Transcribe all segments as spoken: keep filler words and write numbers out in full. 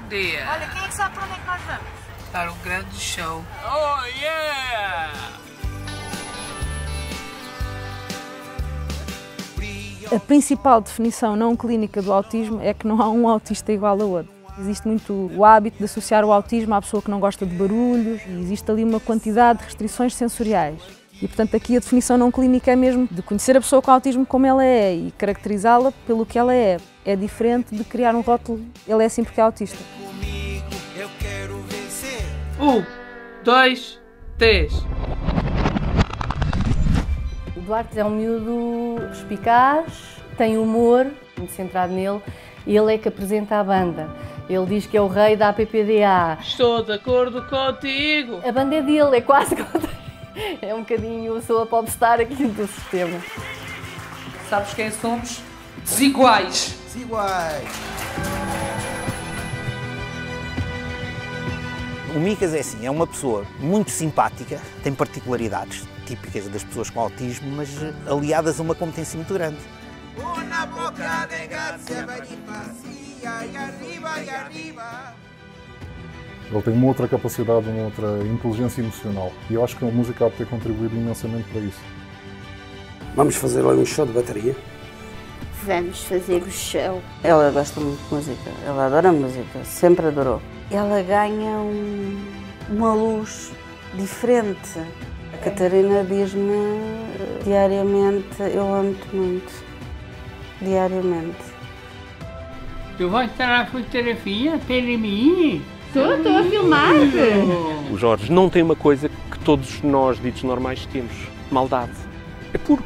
dia. Olha, quem é que sabe para onde é que nós vamos? Para um grande show. Oh, yeah! A principal definição não clínica do autismo é que não há um autista igual a outro. Existe muito o hábito de associar o autismo à pessoa que não gosta de barulhos e existe ali uma quantidade de restrições sensoriais. E, portanto, aqui a definição não clínica é mesmo de conhecer a pessoa com autismo como ela é e caracterizá-la pelo que ela é. É diferente de criar um rótulo, ele é assim porque é autista. Um, dois, três. O Duarte é um miúdo perspicaz, tem humor, muito centrado nele, e ele é que apresenta a banda. Ele diz que é o rei da A P P D A. Estou de acordo contigo. A banda é dele, é quase é um bocadinho, sou a popstar aqui do sistema. Sabes quem somos? Desiguais. Desiguais. O Micas é assim, é uma pessoa muito simpática, tem particularidades típicas das pessoas com autismo, mas aliadas a uma competência muito grande. Ele tem uma outra capacidade, uma outra inteligência emocional e eu acho que a música há de ter contribuído imensamente para isso. Vamos fazer lá um show de bateria? Vamos fazer o show. Ela gosta muito de música, ela adora música, sempre adorou. Ela ganha um, uma luz diferente. A Catarina diz-me diariamente, eu amo-te muito, diariamente. Tu vais estar a fotografia para mim? Estou, estou a filmar. O Jorge não tem uma coisa que todos nós, ditos normais, temos. Maldade. É puro.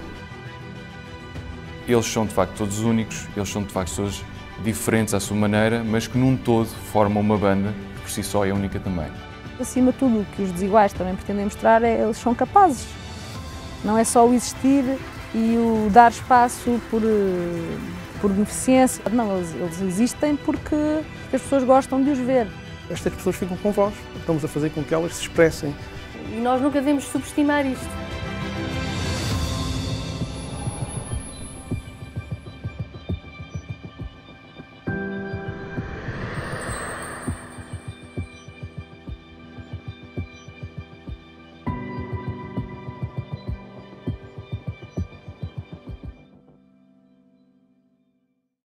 Eles são de facto todos únicos, eles são de facto todos diferentes à sua maneira, mas que num todo formam uma banda que por si só é única também. Acima de tudo, o que os desiguais também pretendem mostrar é que eles são capazes. Não é só o existir e o dar espaço por, por beneficência. Não, eles, eles existem porque as pessoas gostam de os ver. Estas pessoas ficam com voz, estamos a fazer com que elas se expressem. E nós nunca devemos subestimar isto.